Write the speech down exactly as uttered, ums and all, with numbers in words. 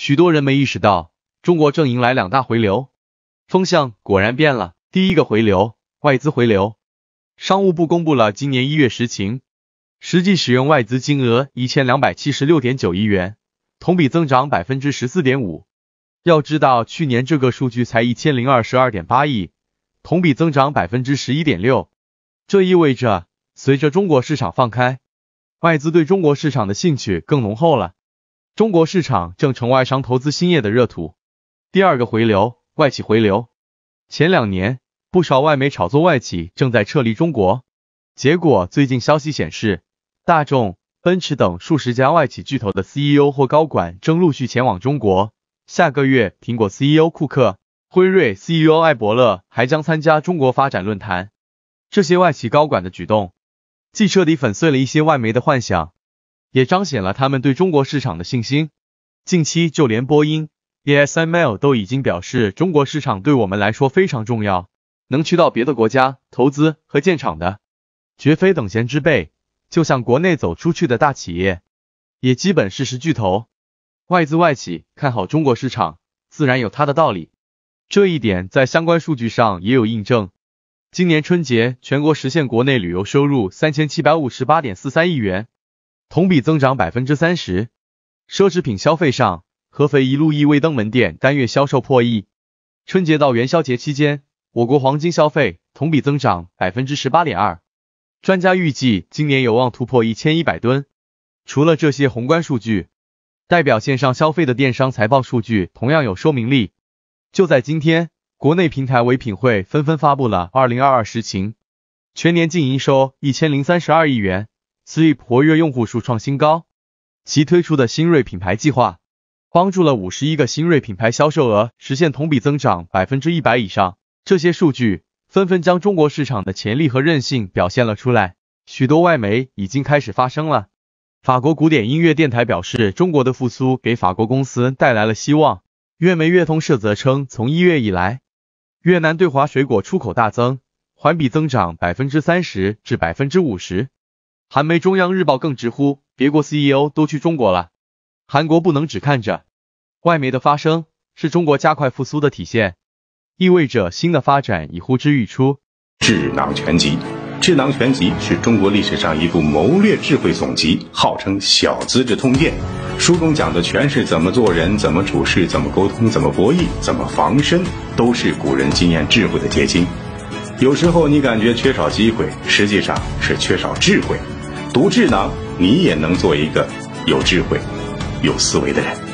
许多人没意识到，中国正迎来两大回流，风向果然变了。第一个回流，外资回流。商务部公布了今年一月实情，实际使用外资金额一千两百七十六点九亿元，同比增长 百分之十四点五。要知道，去年这个数据才一千零二十二点八亿，同比增长 百分之十一点六。这意味着，随着中国市场放开，外资对中国市场的兴趣更浓厚了。中国市场正成外商投资兴业的热土。第二个回流，外企回流。前两年，不少外媒炒作外企正在撤离中国，结果最近消息显示，大众、奔驰等数十家外企巨头的 C E O 或高管正陆续前往中国。下个月，苹果 C E O 库克、辉瑞 C E O 艾伯勒还将参加中国发展论坛。这些外企高管的举动，既彻底粉碎了一些外媒的幻想，也彰显了他们对中国市场的信心。近期就连波音、A S M L 都已经表示，中国市场对我们来说非常重要，能去到别的国家投资和建厂的，绝非等闲之辈。就像国内走出去的大企业，也基本是实巨头。外资外企看好中国市场，自然有它的道理。这一点在相关数据上也有印证。今年春节，全国实现国内旅游收入 三千七百五十八点四三亿元，同比增长 百分之三十。奢侈品消费上，合肥一路易威登门店单月销售破亿。春节到元宵节期间，我国黄金消费同比增长 百分之十八点二。专家预计今年有望突破一千一百吨。除了这些宏观数据，代表线上消费的电商财报数据同样有说明力。就在今天，国内平台唯品会纷纷发布了二零二二实情，全年净营收一千零三十二亿元 ，Sleep 活跃用户数创新高。其推出的新锐品牌计划，帮助了五十一个新锐品牌销售额实现同比增长 百分之百以上。这些数据纷纷将中国市场的潜力和韧性表现了出来。许多外媒已经开始发声了。法国古典音乐电台表示，中国的复苏给法国公司带来了希望。越媒越通社则称，从一月以来，越南对华水果出口大增，环比增长 百分之三十 至 百分之五十。韩媒中央日报更直呼，别国 C E O 都去中国了，韩国不能只看着。外媒的发声是中国加快复苏的体现，意味着新的发展已呼之欲出。 智囊全集，智囊全集是中国历史上一部谋略智慧总集，号称小资治通鉴。书中讲的全是怎么做人，怎么处事，怎么沟通，怎么博弈，怎么防身，都是古人经验智慧的结晶。有时候你感觉缺少机会，实际上是缺少智慧。读智囊，你也能做一个有智慧、有思维的人。